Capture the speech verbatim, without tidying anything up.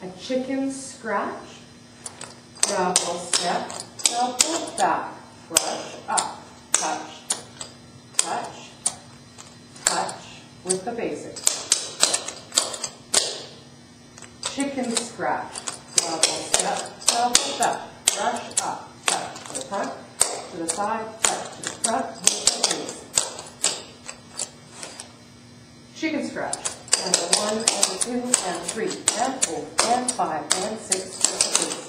A chicken scratch, double step, double back, brush up, touch, touch, touch with the basics. Chicken scratch, double step, double back, brush up, touch to the front, to the side, touch to the front, with the basics. Chicken scratch. And the one, and the two, and three, and four, and five, and six, with the basics.